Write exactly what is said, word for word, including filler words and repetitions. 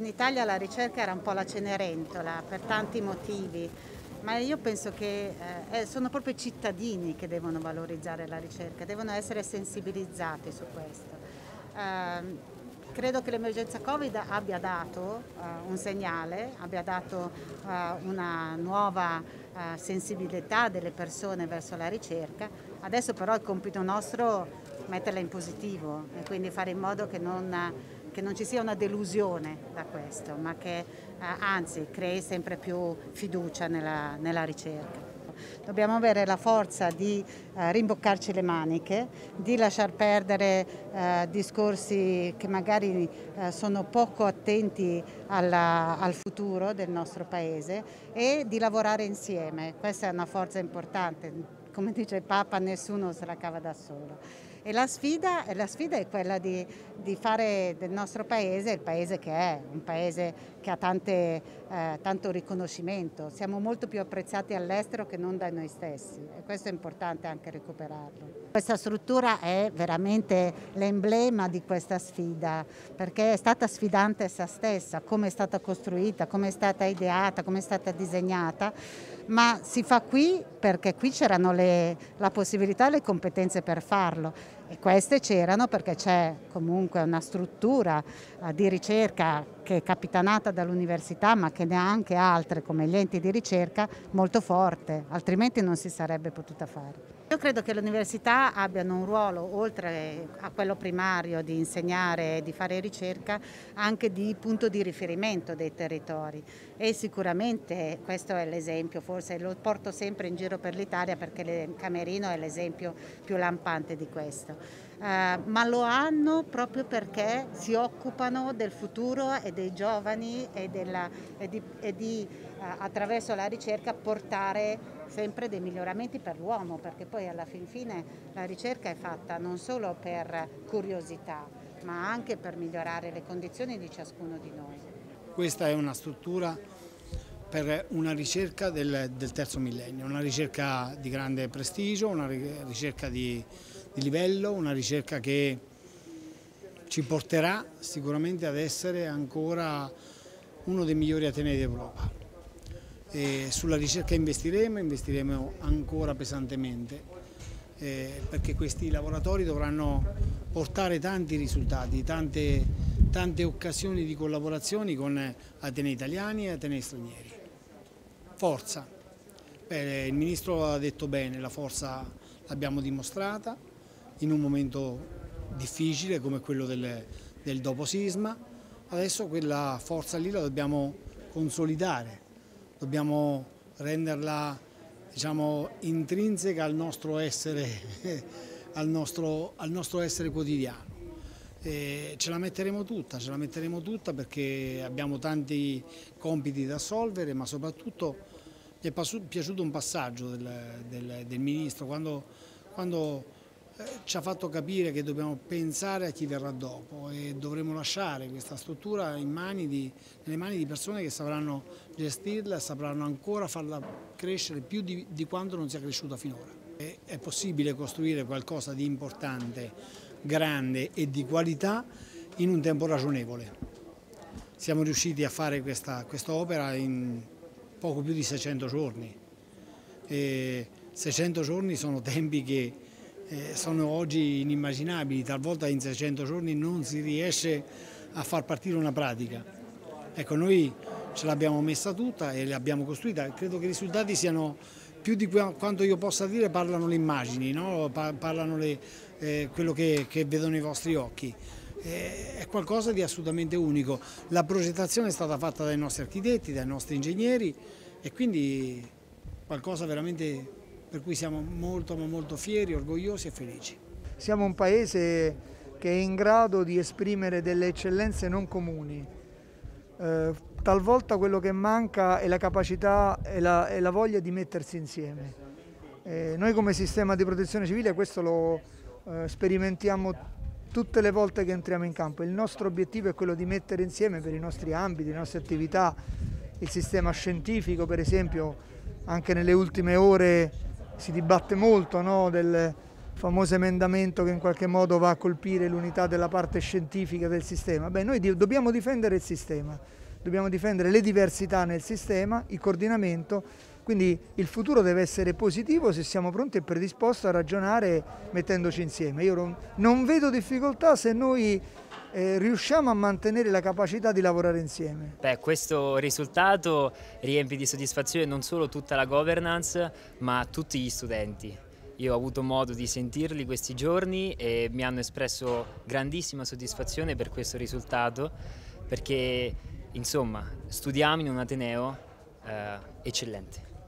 in Italia la ricerca era un po' la Cenerentola per tanti motivi, ma io penso che eh, sono proprio i cittadini che devono valorizzare la ricerca, devono essere sensibilizzati su questo. Eh, credo che l'emergenza Covid abbia dato uh, un segnale, abbia dato uh, una nuova uh, sensibilità delle persone verso la ricerca. Adesso però è compito nostro metterla in positivo e quindi fare in modo che non, che non ci sia una delusione da questo, ma che uh, anzi crei sempre più fiducia nella, nella ricerca. Dobbiamo avere la forza di eh, rimboccarci le maniche, di lasciar perdere eh, discorsi che magari eh, sono poco attenti alla, al futuro del nostro Paese e di lavorare insieme. Questa è una forza importante. Come dice il Papa, nessuno se la cava da solo. E la sfida, la sfida è quella di, di fare del nostro paese il paese che è, un paese che ha tante, eh, tanto riconoscimento. Siamo molto più apprezzati all'estero che non da noi stessi e questo è importante anche recuperarlo. Questa struttura è veramente l'emblema di questa sfida perché è stata sfidante essa stessa, come è stata costruita, come è stata ideata, come è stata disegnata, ma si fa qui perché qui c'erano la possibilità e le competenze per farlo. E queste c'erano perché c'è comunque una struttura uh, di ricerca che è capitanata dall'università ma che ne ha anche altre come gli enti di ricerca molto forte, altrimenti non si sarebbe potuta fare. Io credo che le università abbiano un ruolo, oltre a quello primario di insegnare e di fare ricerca, anche di punto di riferimento dei territori e sicuramente questo è l'esempio, forse lo porto sempre in giro per l'Italia perché il Camerino è l'esempio più lampante di questo. Uh, ma lo hanno proprio perché si occupano del futuro e dei giovani e, della, e di, e di uh, attraverso la ricerca portare sempre dei miglioramenti per l'uomo, perché poi alla fin fine la ricerca è fatta non solo per curiosità ma anche per migliorare le condizioni di ciascuno di noi. Questa è una struttura per una ricerca del, del terzo millennio, una ricerca di grande prestigio, una ricerca di, di livello, una ricerca che ci porterà sicuramente ad essere ancora uno dei migliori atenei d'Europa. E sulla ricerca investiremo, investiremo ancora pesantemente eh, perché questi laboratori dovranno portare tanti risultati, tante, tante occasioni di collaborazioni con atenei italiani e atenei stranieri. Forza, Beh, il Ministro ha detto bene, la forza l'abbiamo dimostrata in un momento difficile come quello del, del dopo sisma, adesso quella forza lì la dobbiamo consolidare. Dobbiamo renderla diciamo, intrinseca al nostro essere, al nostro, al nostro essere quotidiano. E ce la metteremo tutta, ce la metteremo tutta perché abbiamo tanti compiti da assolvere, ma soprattutto mi è piaciuto un passaggio del, del, del Ministro quando, quando ci ha fatto capire che dobbiamo pensare a chi verrà dopo e dovremo lasciare questa struttura in mani di, nelle mani di persone che sapranno gestirla e sapranno ancora farla crescere più di, di quanto non sia cresciuta finora. E, è possibile costruire qualcosa di importante, grande e di qualità in un tempo ragionevole. Siamo riusciti a fare questa opera in poco più di seicento giorni. E seicento giorni sono tempi che Eh, sono oggi inimmaginabili, talvolta in seicento giorni non si riesce a far partire una pratica. Ecco, noi ce l'abbiamo messa tutta e l'abbiamo costruita, credo che i risultati siano più di quanto io possa dire, parlano le immagini, no? parlano le, eh, quello che, che vedono i vostri occhi. Eh, è qualcosa di assolutamente unico. La progettazione è stata fatta dai nostri architetti, dai nostri ingegneri e quindi qualcosa veramente per cui siamo molto ma molto fieri, orgogliosi e felici. Siamo un paese che è in grado di esprimere delle eccellenze non comuni. Eh, talvolta quello che manca è la capacità e la, e la voglia di mettersi insieme. Eh, noi come sistema di protezione civile questo lo eh, sperimentiamo tutte le volte che entriamo in campo. Il nostro obiettivo è quello di mettere insieme per i nostri ambiti, le nostre attività, il sistema scientifico per esempio, anche nelle ultime ore si dibatte molto no, del, famoso emendamento che in qualche modo va a colpire l'unità della parte scientifica del sistema. Beh, noi di- dobbiamo difendere il sistema, dobbiamo difendere le diversità nel sistema, il coordinamento, quindi il futuro deve essere positivo se siamo pronti e predisposti a ragionare mettendoci insieme. Io non, non vedo difficoltà se noi eh, riusciamo a mantenere la capacità di lavorare insieme. Beh, questo risultato riempie di soddisfazione non solo tutta la governance, ma tutti gli studenti. Io ho avuto modo di sentirli questi giorni e mi hanno espresso grandissima soddisfazione per questo risultato, perché insomma studiamo in un ateneo eh, eccellente.